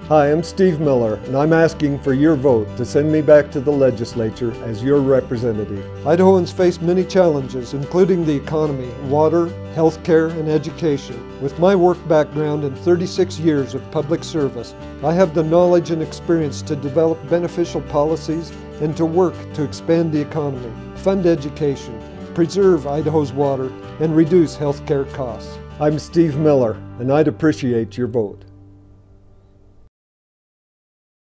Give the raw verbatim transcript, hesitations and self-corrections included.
Hi, I'm Steve Miller, and I'm asking for your vote to send me back to the legislature as your representative. Idahoans face many challenges, including the economy, water, health care, and education. With my work background and thirty-six years of public service, I have the knowledge and experience to develop beneficial policies and to work to expand the economy, fund education, preserve Idaho's water, and reduce health care costs. I'm Steve Miller, and I'd appreciate your vote.